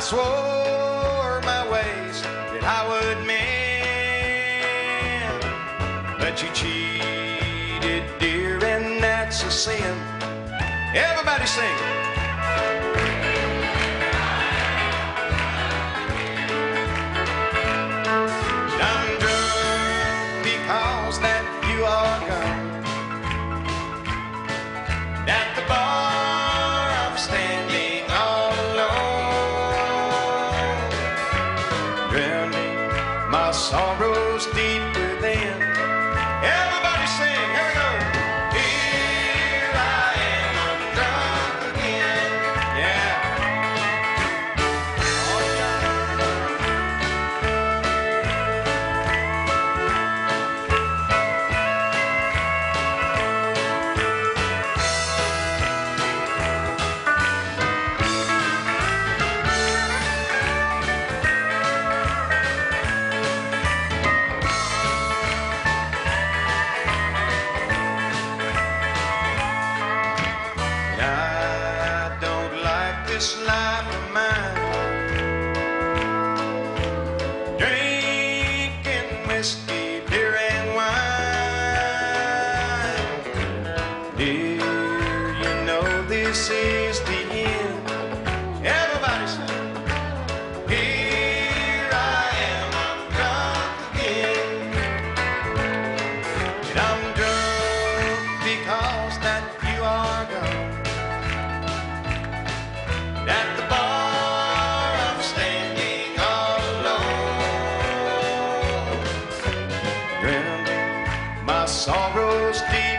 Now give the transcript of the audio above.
swore my ways that I would mend, but you cheated, dear, and that's a sin. Everybody sing. I'm drunk because that you are gone. At the bar I'm standing all alone, drowning my sorrows deep within. Everybody sing, here we go. Here I am, I'm drunk again. Yeah. This life of mine, drinking whiskey, beer and wine. Dear, you know this is the end. Everybody sing. Here I am, I'm drunk again. And I'm drunk because that you are gone. At the bar I'm standing all alone, drowning my sorrows deep